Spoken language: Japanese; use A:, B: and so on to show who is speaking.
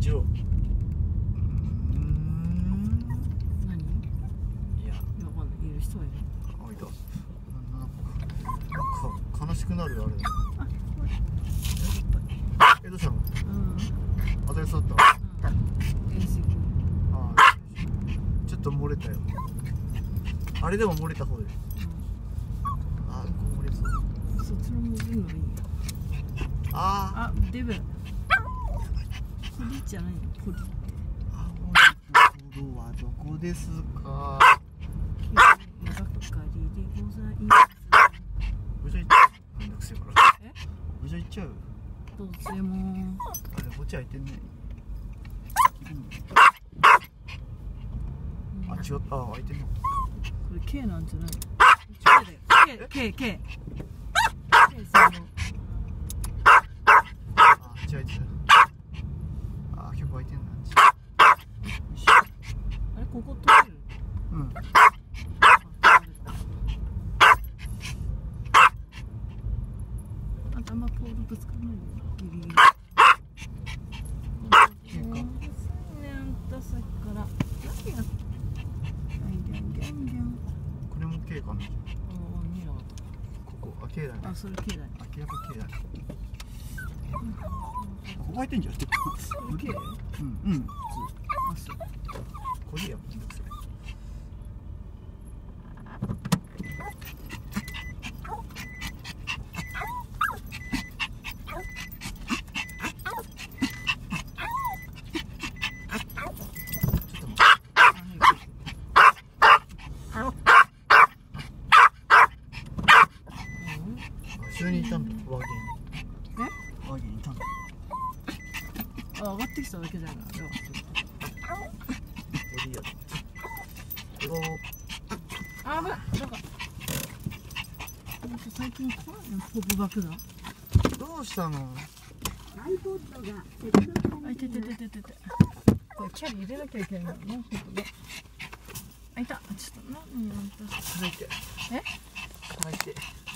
A: 一郎。
B: 何？
A: いや、
B: わかんない。いる人はいる。
A: あ、いた。なんか悲しくなるあれ。
B: あ、これ。
A: どうしたの？
B: うん。
A: 当たりそうだった。
B: 遠征。
A: ああ、ちょっと漏れたよ。あれでも漏れた方で。あ、漏れそう。
B: そっちの方がいいのいいよ。
A: あ
B: あ、デブ。コリじゃないの？コリ。
A: あ、ほどはどこですか。
B: ばっかりでございます。
A: 部長行っちゃう。めんどくせえから。
B: え？
A: 部長行っちゃう。
B: どっちでも。
A: あれ、こっち開いてんね。あ、違った。あ、開いてんの。
B: これ K なんじゃない？ K だよ。K。K さんの。
A: あ、違う違う。あ、結構開いてんな。
B: あれここ取れる？
A: うん。
B: 頭ポールぶつかんないよ。ギリギリ。さっきから何や
A: これも K かな。
B: 見えなかっ
A: ここ、あ、K だね。
B: た。あ、それ K だね。
A: あ、K やっぱ K だね。ここ開いてんじゃん。
B: これ K？
A: うん。
B: あ、そう。
A: これやめてください。後ろにいたんだ、ワーゲン。ワーゲンいたんだ。
B: あ、上がってきただけじゃない。
A: ボディや。
B: あぶ、なんか最近怖いな、ポップ爆弾。
A: どうしたの？
B: あ、いて。これキャリ入れなきゃいけないのね、ほんとね。あ、いた。ちょっと何やった。
A: 続いて。
B: え？
A: 続いて。